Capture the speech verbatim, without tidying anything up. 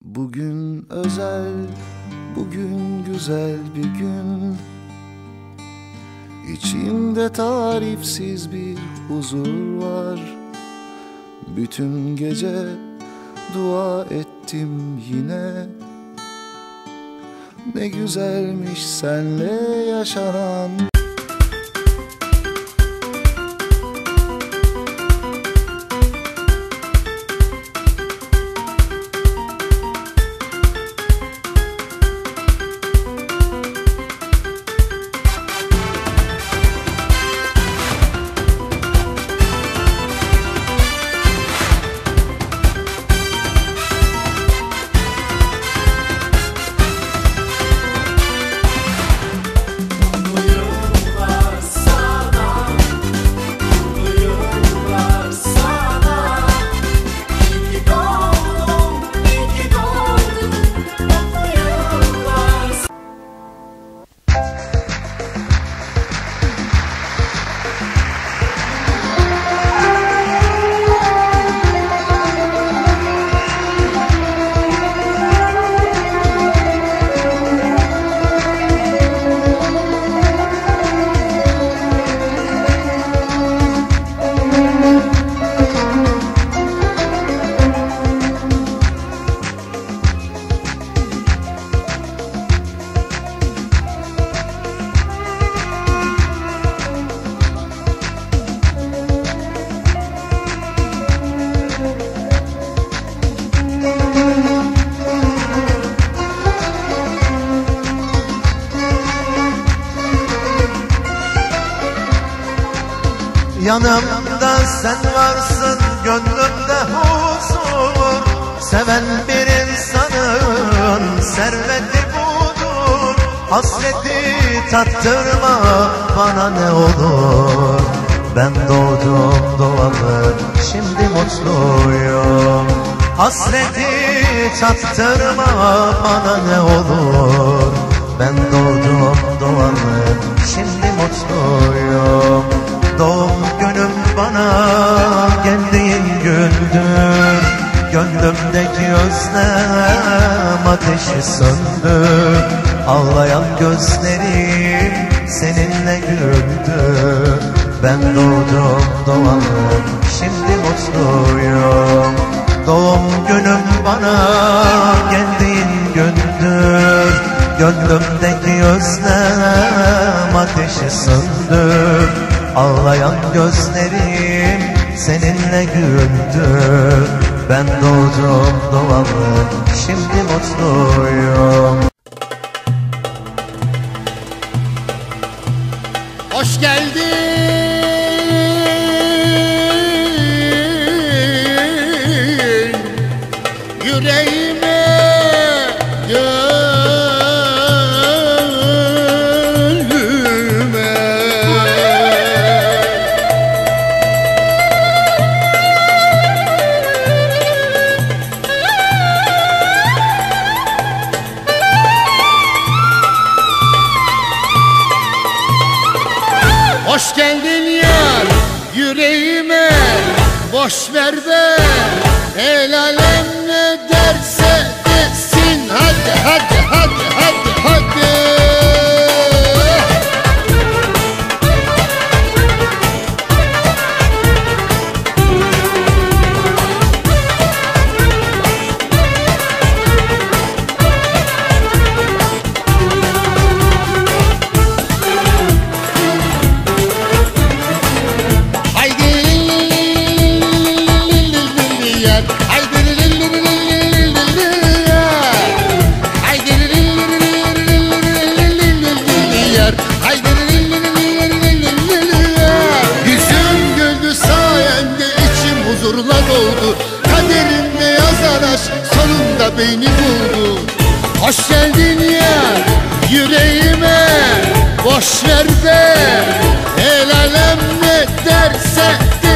Bugün özel, bugün güzel bir gün. İçimde tarifsiz bir huzur var. Bütün gece dua ettim yine. Ne güzelmiş senle yaşanan. Yanımda sen varsın, gönlümde huzur. Seven bir insanın serveti budur. Hasreti tattırma bana ne olur. Ben doğdum doğalı, şimdi mutluyum. Hasreti tattırma bana ne olur. Ben doğdum doğalı, şimdi mutluyum. Doğum günüm bana geldiğin gündür. Gönlümdeki özlem ateşi söndü. Ağlayan gözlerim seninle güldü. Ben doğdum doğalım, şimdi mutluyum. Doğum günüm bana geldiğin gündür. Gönlümdeki özlem ateşi söndü. Ağlayan gözlerim seninle güldü. Ben doğdum doğalı, şimdi mutluyum. Hoş geldin yüreğime, hoş geldin yar yüreğime, boş ver be, el alem ne derse desin. Hadi hadi hadi hadi hadi. Huzurla doldu, kaderinde yazan aşk sonunda beni buldu. Hoş geldin ya yüreğime, boş ver be, el alem ne derse de